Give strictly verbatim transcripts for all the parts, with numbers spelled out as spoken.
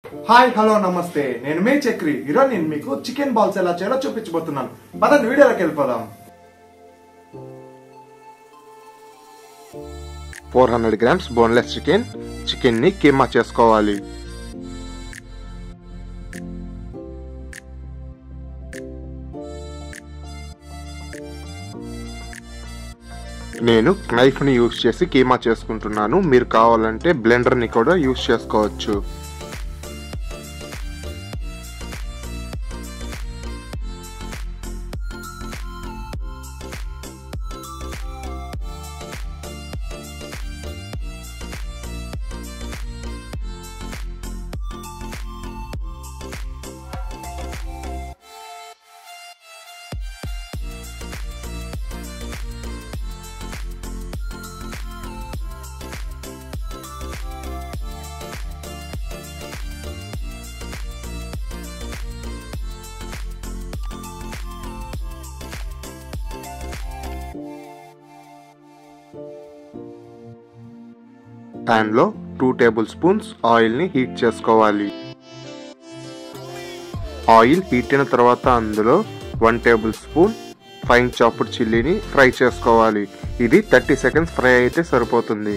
Hi hello నమస్తే, నేను మీ చక్రి. ఈరోజు నేను మీకు చికెన్ బాల్స్ ఎలా చేయాలో చూపించబోతున్నాను. పదండి వీడియోలోకి వెళ్ళిపోదాం. Four hundred grams boneless chicken chicken ని కీమా చేసుకోవాలి. నేను నైఫ్ ని యూజ్ చేసి కీమా చేసుకుంటున్నాను. మీరు కావాలంటే బ్లెండర్ ని కూడా యూజ్ చేసుకోవచ్చు. పాన్ లో టూ టేబుల్ స్పూన్స్ ఆయిల్ ని హీట్ చేసుకోవాలి. ఆయిల్ హీట్ అయిన తర్వాత అందులో one tablespoon fine chopped చిల్లీని ఫ్రై చేసుకోవాలి. ఇది థర్టీ సెకండ్స్ ఫ్రై అయితే సరిపోతుంది.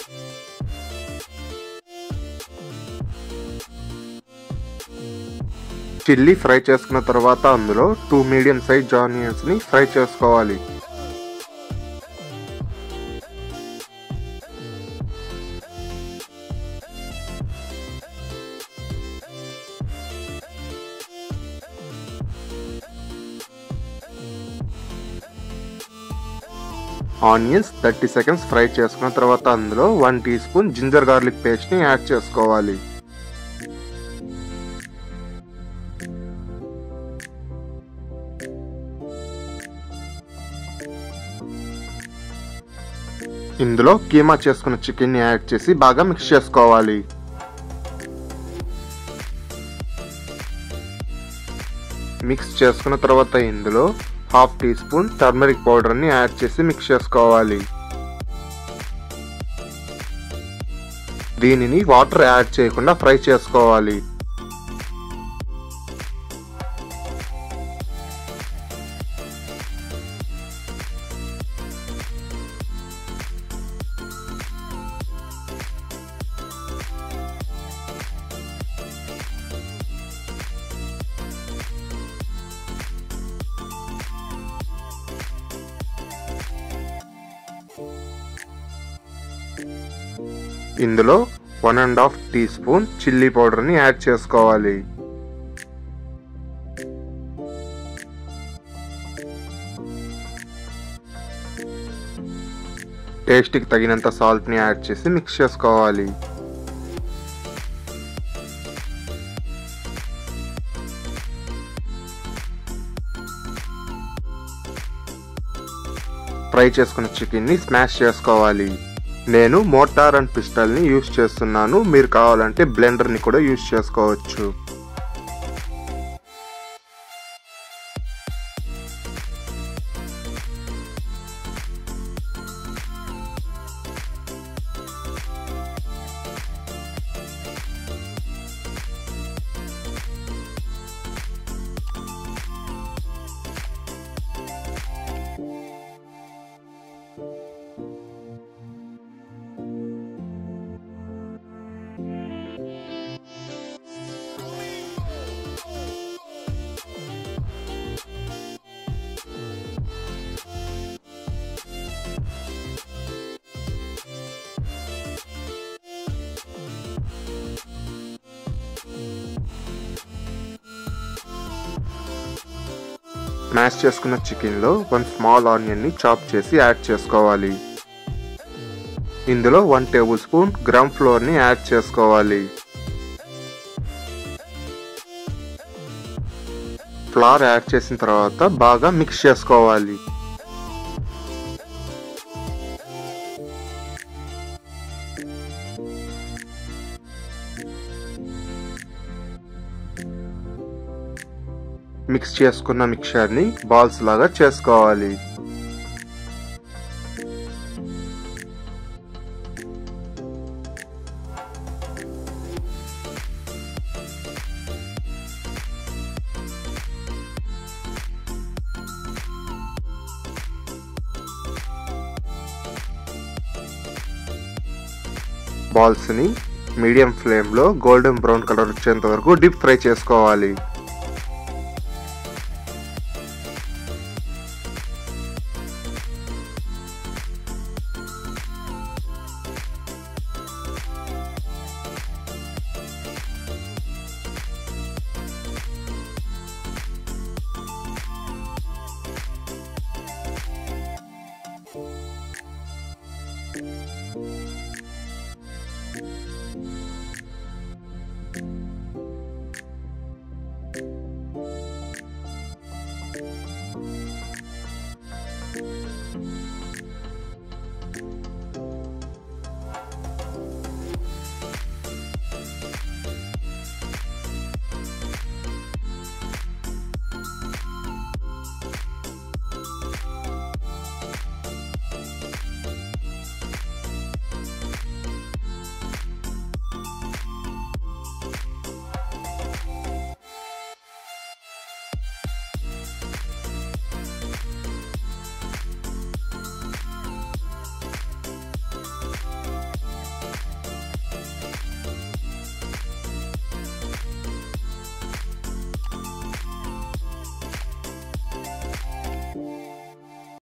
చిల్లీ ఫ్రై చేసుకున్న తర్వాత అందులో టూ మీడియం సైజ్ ఆనియన్స్ ని ఫ్రై చేసుకోవాలి. ఆనియన్స్ థర్టీ సెకండ్స్ ఫ్రై చేసుకున్న తర్వాత అందులో one teaspoon ginger garlic paste ని యాడ్ చేసుకోవాలి. ఇందులో కీమా చేసుకున్న చికెన్ ని యాడ్ చేసి బాగా మిక్స్ చేసుకోవాలి. మిక్స్ చేసుకున్న తర్వాత ఇందులో half teaspoon turmeric powder ని యాడ్ చేసి మిక్స్ చేసుకోవాలి. దీనిని వాటర్ యాడ్ చేయకుండా ఫ్రై చేసుకోవాలి. ఇందులో one and half teaspoon chilli powder ని యాడ్ చేసుకోవాలి. టేస్ట్ కి తగినంత సాల్ట్ ని యాడ్ చేసి మిక్స్ చేసుకోవాలి. ఫ్రై చేసుకున్న చికెన్ ని స్మాష్ చేసుకోవాలి. నేను మోటార్ అండ్ పిస్టల్ ని యూజ్ చేస్తున్నాను. మీరు కావాలంటే బ్లెండర్ ని కూడా యూజ్ చేసుకోవచ్చు. స్మాష్ చేసుకున్న చికెన్ లో వన్ స్మాల్ ఆనియన్ ని చాప్ చేసి యాడ్ చేసుకోవాలి. ఇందులో one tablespoon gram flour ని యాడ్ చేసుకోవాలి. ఫ్లవర్ యాడ్ చేసిన తర్వాత బాగా మిక్స్ చేసుకోవాలి. మిక్స్ చేసుకున్న మిక్చర్ ని బాల్స్ లాగా చేసుకోవాలి. బాల్స్ని మీడియం ఫ్లేమ్లో గోల్డెన్ బ్రౌన్ కలర్ వచ్చేంత వరకు డీప్ ఫ్రై చేసుకోవాలి.